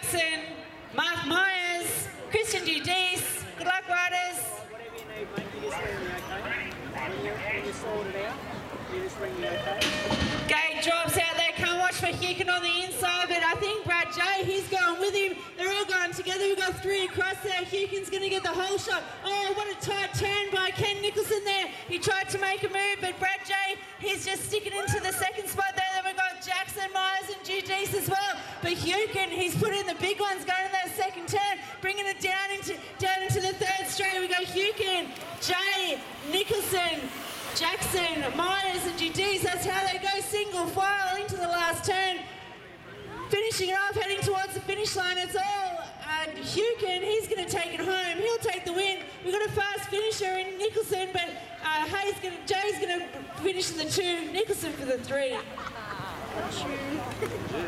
Jackson, Mark Myers, Christian Giudice. Good luck, riders. Whatever you need, mate, you just ring me, okay? When you sort it out, you just ring me, okay? Gate drops out there. Can't watch for Hukin on the inside, but I think Brad J, he's going with him. They're all going together. We've got three across there. Hukin's going to get the whole shot. Oh, what a tight turn by Ken Nicholson there. He tried to make a move, but Brad J, he's just sticking into the second spot there. Then we've got Jackson, Myers and Giudice as well. But Hukin, he's put in the big ones going in that second turn, bringing it down into the third straight. We go Hukin, J, Nicholson, Jackson, Myers and Giudice. That's how they go single file into the last turn. Finishing it off, heading towards the finish line. It's all Hukin. He's going to take it home. He'll take the win. We've got a fast finisher in Nicholson, but Jay's going to finish the 2, Nicholson for the 3.